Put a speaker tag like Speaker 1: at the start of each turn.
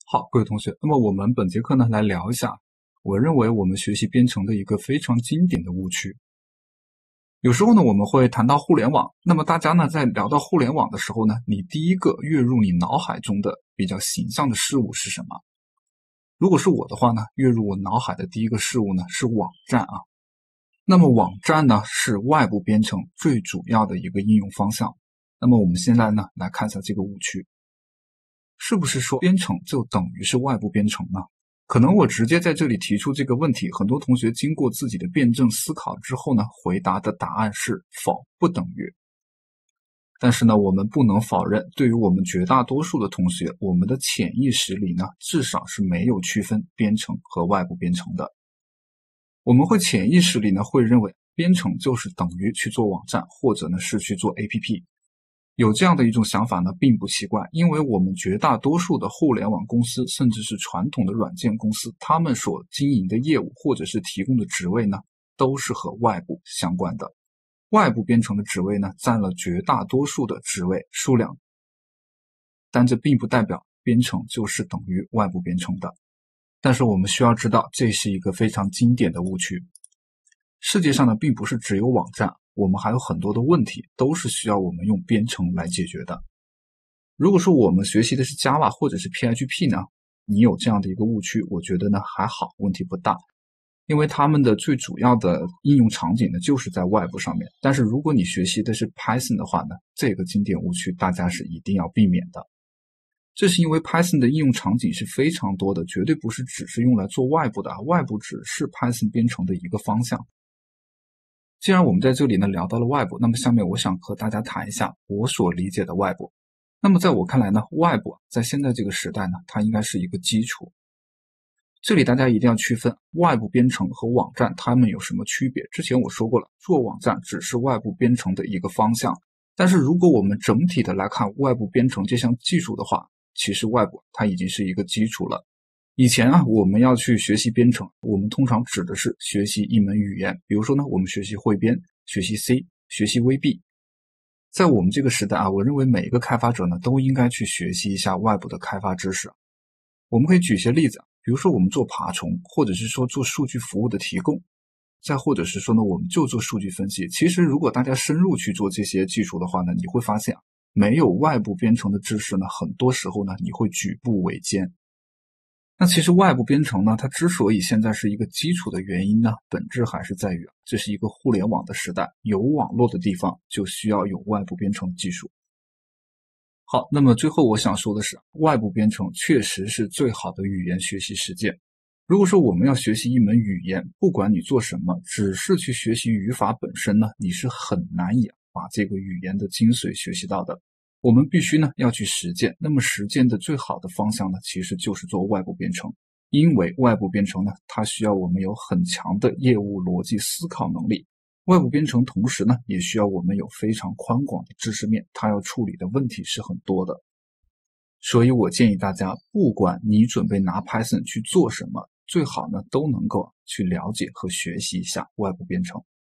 Speaker 1: 好，各位同学，那么我们本节课呢来聊一下，我认为我们学习编程的一个非常经典的误区。有时候呢我们会谈到互联网，那么大家呢在聊到互联网的时候呢，你第一个跃入你脑海中的比较形象的事物是什么？如果是我的话呢，跃入我脑海的第一个事物呢是网站啊。那么网站呢是外部编程最主要的一个应用方向。那么我们现在呢来看一下这个误区。是不是说编程就等于是外部编程呢？可能我直接在这里提出这个问题，很多同学经过自己的辩证思考之后呢，回答的答案是否，不等于。但是呢，我们不能否认，对于我们绝大多数的同学，我们的潜意识里呢，至少是没有区分编程和外部编程的。我们会潜意识里呢，会认为编程就是等于去做网站，或者呢是去做 APP。有这样的一种想法呢，并不奇怪，因为我们绝大多数的互联网公司，甚至是传统的软件公司，他们所经营的业务或者是提供的职位呢，都是和外部相关的。外部编程的职位呢，占了绝大多数的职位数量，但这并不代表编程就是等于外部编程的。但是我们需要知道，这是一个非常经典的误区。世界上呢，并不是只有网站，我们还有很多的问题都是需要我们用编程来解决的。如果说我们学习的是 Java 或者是 PHP 呢，你有这样的一个误区，我觉得呢还好，问题不大，因为他们的最主要的应用场景呢就是在外部上面。但是如果你学习的是 Python 的话呢，这个经典误区大家是一定要避免的。这是因为 Python 的应用场景是非常多的，绝对不是只是用来做外部的，外部只是 Python 编程的一个方向。既然我们在这里呢聊到了外部，那么下面我想和大家谈一下我所理解的外部。那么在我看来呢，外部在现在这个时代呢，它应该是一个基础。这里大家一定要区分外部编程和网站它们有什么区别。之前我说过了，做网站只是外部编程的一个方向，但是如果我们整体的来看外部编程这项技术的话，其实外部它已经是一个基础了。以前啊，我们要去学习编程，我们通常指的是学习一门语言，比如说呢，我们学习汇编、学习 C、学习 VB。在我们这个时代啊，我认为每一个开发者呢，都应该去学习一下外部的开发知识。我们可以举些例子，比如说我们做爬虫，或者是说做数据服务的提供，再或者是说呢，我们就做数据分析。其实如果大家深入去做这些技术的话呢，你会发现没有外部编程的知识呢，很多时候呢，你会举步维艰。那其实外部编程呢，它之所以现在是一个基础的原因呢，本质还是在于这是一个互联网的时代，有网络的地方就需要有外部编程技术。好，那么最后我想说的是，外部编程确实是最好的语言学习实践。如果说我们要学习一门语言，不管你做什么，只是去学习语法本身呢，你是很难以把这个语言的精髓学习到的。我们必须呢要去实践，那么实践的最好的方向呢，其实就是做外部编程。因为外部编程呢，它需要我们有很强的业务逻辑思考能力。外部编程同时呢，也需要我们有非常宽广的知识面，它要处理的问题是很多的。所以我建议大家，不管你准备拿 Python 去做什么，最好呢都能够去了解和学习一下外部编程。